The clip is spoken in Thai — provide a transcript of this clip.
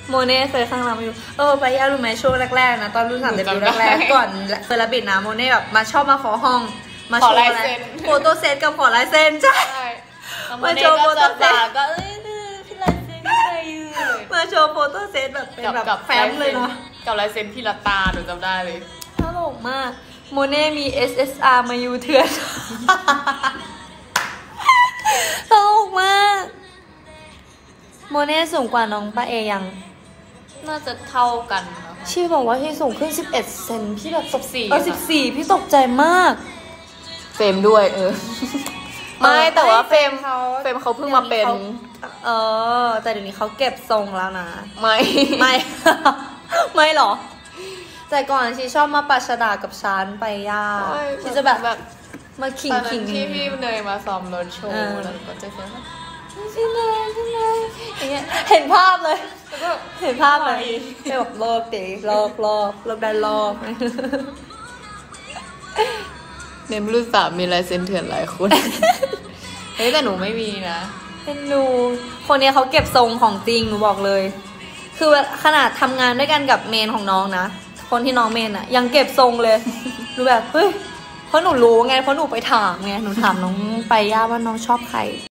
โมเน่เคยข้างหลังอยู่ไปย่ารู้ไหมช่วงแรกๆนะตอนรุ่น3 เดบิวต์แรกๆก่อนเฟอร์ราบิดนะโมเน่แบบมาชอบมาขอห้องมาโชว์อะไรโฟโต้เซตกับขอลายเซ็นใช่มาโชว์โฟโต้เซตก็พี่ลายเซ็นอะไรอยู่มาโชว์โฟโต้เซตแบบเป็นแบบแฟ้มเลยเนาะกับลายเซ็นพี่ละตาหนูจำได้เลยตลกมากโมเน่มี SSR มาอยู่เถื่อนตลกมากโมเน่สูงกว่าน้องป้าเอยังน่าจะเท่ากันชี่บอกว่าที่สูงขึ้น11 เซนพี่แบบ14พี่ตกใจมากเฟรมด้วยไม่แต่ว่าเฟรมเขาเพิ่งมาเป็นแต่เดี๋ยวนี้เขาเก็บทรงแล้วนะไม่ไม่หรอแต่ก่อนชีชอบมาปัชดากับชานไปย่าชีจะแบบมาขิงที่พี่เนยมาซ้อมรถโชว์แล้วก็จะพี่เนยอย่างเงี้ยเห็นภาพเลยเห็นภาพเลยให้แบบลอกดิลอกได้ลอกเนมรุ่น3มีลายเซ็นเถื่อนหลายคนเฮ้ยแต่หนูไม่มีนะเป็นหนูคนนี้เขาเก็บทรงของจริงหนูบอกเลยคือขนาดทำงานด้วยกันกับเมนของน้องนะคนที่น้องเมนอะยังเก็บทรงเลยหนูแบบเฮ้ยเพราะหนูรู้ไงเพราะหนูไปถามไงหนูถามน้องไปย่าว่าน้องชอบใคร